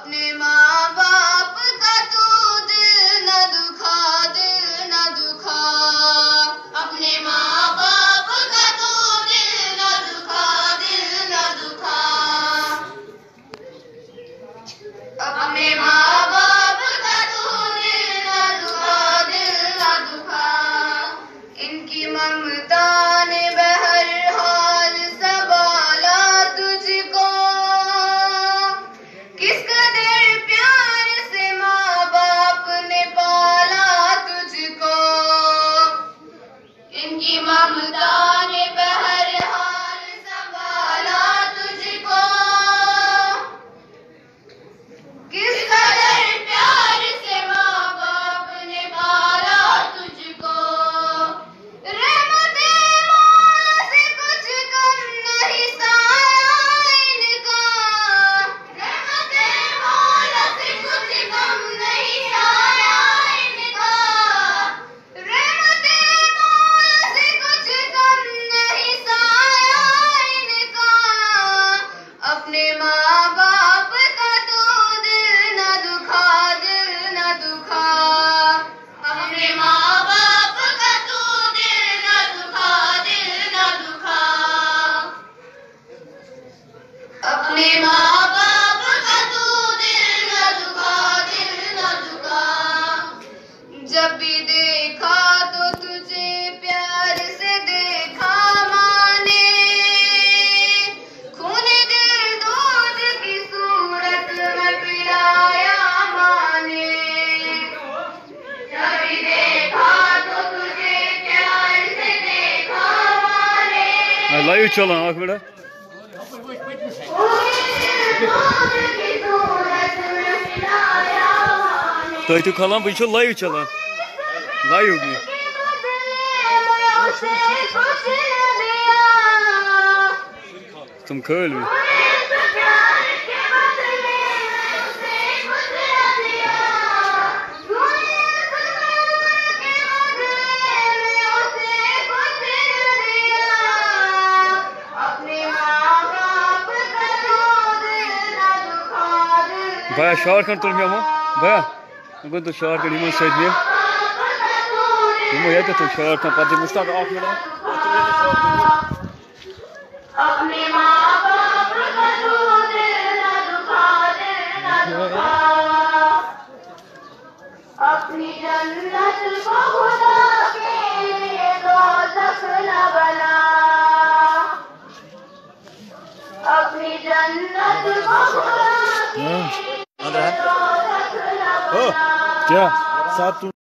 अपने माँ बाप का तू दिल न दुखा, दिल न दुखा। अपने माँ बाप का तू दिल न दुखा, दिल न दुखा। अपने माँ बाप का तू दिल न दुखा, दिल न दुखा। इनकी ममता ने बहरहाल संभाला तुझको, किस कदर प्यार से माँ बाप ने पाला तुझको। इनकी ममता ने बहरहाल संभाला तुझको, किस कदर प्यार से माँ बाप ने पाला तुझको। रहमते मौला से कुछ कम नहीं साया इनका, रहमते मौला से कुछ कम नहीं साया इनका। रहमते मौला से कुछ कम नहीं साया इनका। अपने माँ बाप का तू दिल न दुखा, दिल न दुखा। अपने माँ बाप का तू दिल न दुखा, दिल न दुखा। अपने माँ बाप का तू दिल न दुखा, दिल न दुखा। जब भी देखा तो तुझे प्यार से देखा माँ ने, खून दिल दूध की सूरत में पिलाया माँ ने। जब भी देखा तो तुझे प्यार से देखा माँ ने, लाइव चला एक मिनट खून दिल दूध की सूरत में पिलाया माँ ने। तो तू खला बच्चों लाइव चला लाइव भी के बदले में उसे कुछ न दिया, तुम खेल भी प्यार के बदले में उसे कुछ न दिया। के बदले में उसे कुछ न दिया। अपने माँ बाप का तू दिल न दुखा, दिल भैया शॉर्ट कर तुम क्या भैया मैं तो शॉर्ट कर नहीं सही में ये तो शॉर्ट का पता मुस्ताक ऑफ मिला अपने माँ बाप का तू दिल न दुखा, दिल न दुखा। अपनी जन्नत को खुदा के लिए दोज़ख न बना, अपनी जन्नत को खुदा के लिए दोज़ख न बना। क्या साथ